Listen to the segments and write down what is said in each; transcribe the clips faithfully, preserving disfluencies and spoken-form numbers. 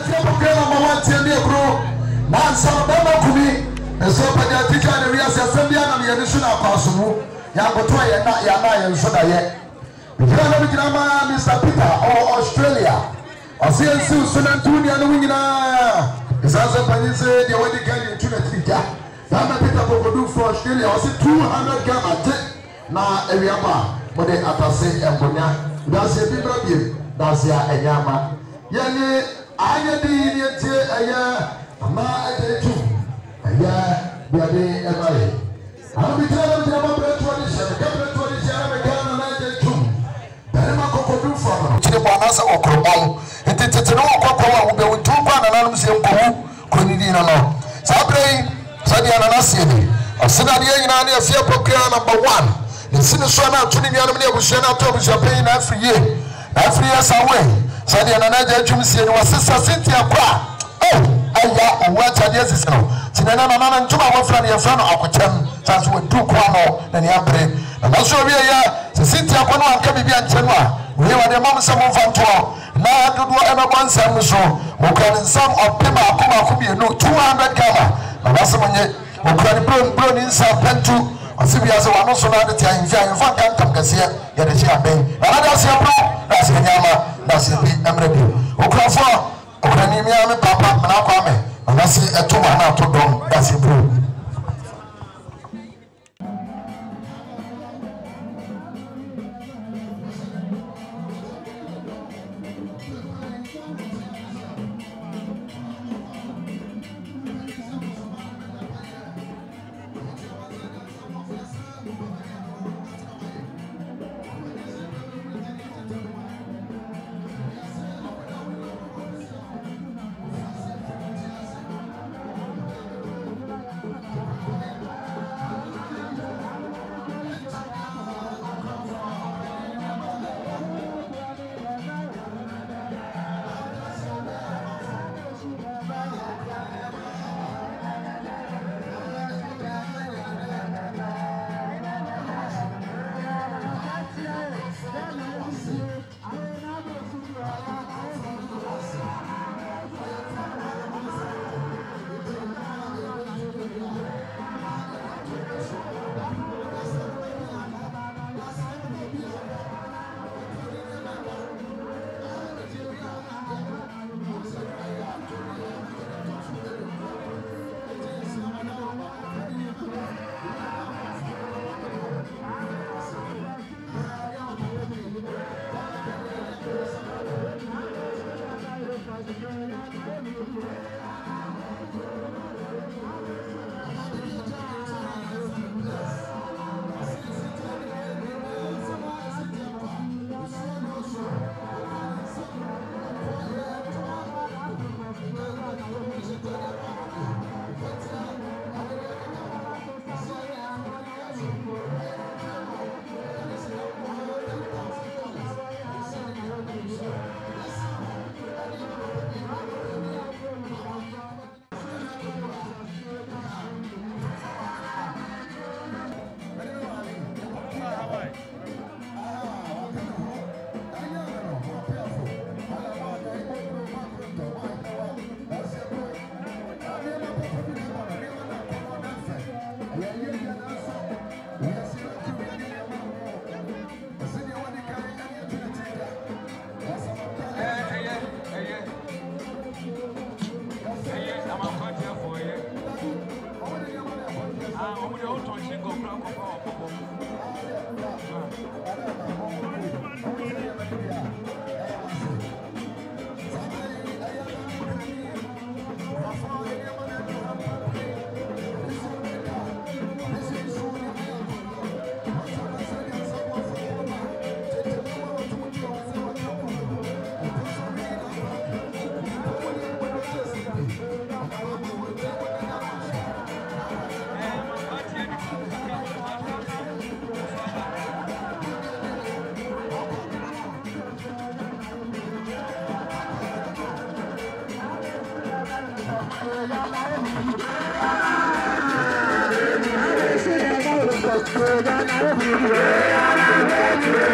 see a program number one ten year bro. Now some Bama Kumi, and so by the teacher and we are assembly and the addition of Kasumu, Yagotoya, Yana, and Soda yet. We can't make a Mister Peter or Australia. I see a Sue Sunan Tunia and Wina. It's as a penny say the way they can into the teacher. Now Peter will do for Australia. I see two hundred gamma. Now, every ama, but they are passing and Bonia. That's a big baby. That's ya a yama. Yanni, I get the idiot here. A ya, a ma at the two. A ya, the other a bay. I'll be telling you about the tradition. The capital tradition, I can imagine two. Panama Coco do from the Bonasa or Cromon. And it's a no Coco will be with two pound and I'm saying, couldn't you know? Sabre, Sadiana City. A Senadia in a fear program number one. The Siniswana to the Yamini was sent out to Japan every year. Every year, away. Sadia and Naja Jumsi was Sister Cynthia Qua. Oh, I got what I guess is no. Sinana and Tuma were from your friend of Quatem, as with two Quano and Yabre. And also, we are Cynthia Quano and Kabi and Tenwa. We were the mom some of them too. Now, do ever one Sam so. Who can some of Pima Kuma could be no two hundred gamma. And that's when you can burn in South Pentu. Sibia so ano so na de tia nfia nfa kan kam kase ya de chia ben na da se bro na se nyama na se bi emre bi okrafo okrani mi ame papa na kwa me na se eto ma na to dom da se bro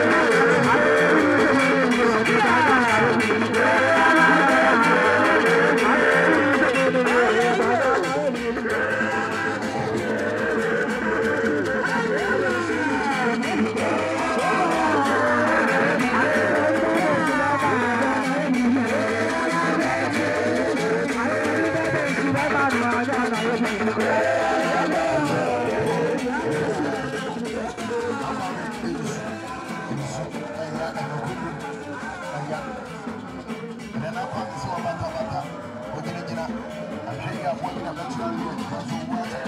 Yeah. ya na ko ya na na kwa so bata bata o gina gina a shi ya mo ina ba ci ne ba so wa ta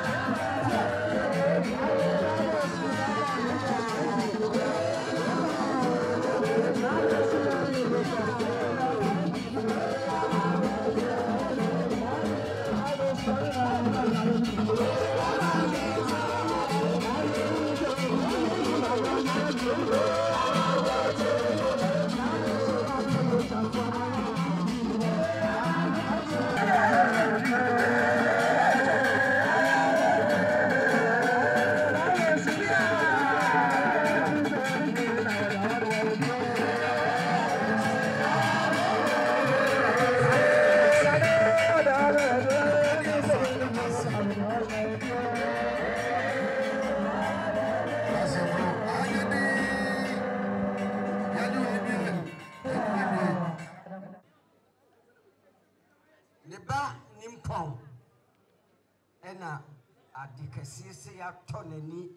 adikasisi ya tonani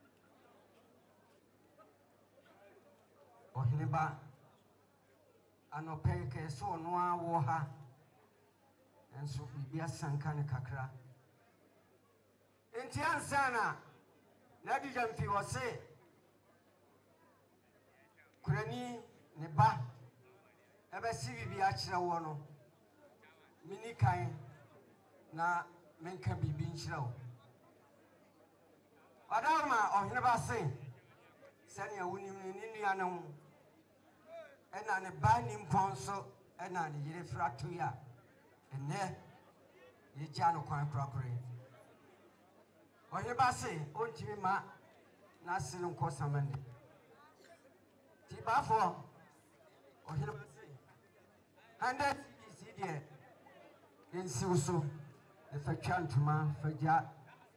ohineba anopeke so no awo ha enso bibia sanka ne kakra enti ansana na dijamfi wose kurani ne ba ebe si bibia kire wo no mini kan na menka bibi nkyira wo Adama ohineba se sani awunim ni nuanom ena ne ba ni mponso ena ne yire frato ya ene ye gya no kwan prakore ohineba se ontimi ma na sinu nkosamande ti bafo ohineba se hundred cc die insiuso e fa twantuma fa gya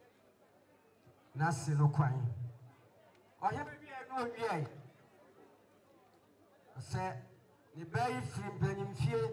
nasi no kwan ohe bibi enu owie se ni bayi firi mbenyim fie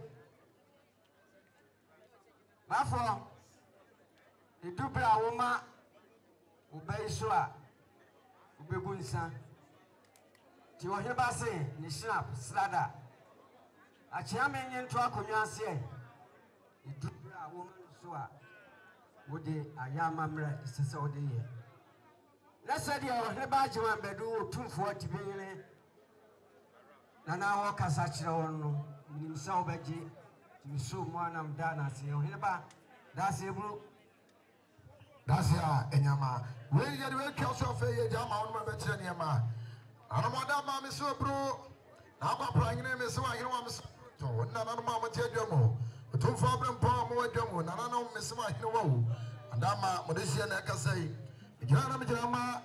bafo edubra woma obayi so a obegu nsa ti ohe ba se ni snap slada achia menye nto akonwa ase edubra woma so a wode ayama mra sese wode ye Lesa dia ne ba jima bedu otumfo tibeyire na na ho kasa kire won no nimsa obaje timiso mu anam da na se he ba da se bru da se a enyama we ye de we kyoso fe ye jama won ma be kire ne ma anomoda ma me so bru na ba pra nyine me so ahire wa me so to na na ma mo tie dwamo otumfo abram pa mo wadwamo na na no me so ahire wa wo andama mo de sie na kasai Jana mjama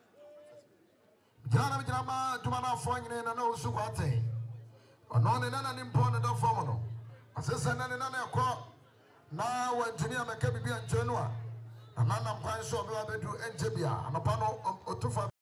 Jana mjama tumana fanyine na no usu kwate onone nana nimpone da fomono asesa nane nana yakwa na wantini ameka bibia nchwenua nana mkwanso obewa bedu enjebia anopano otufa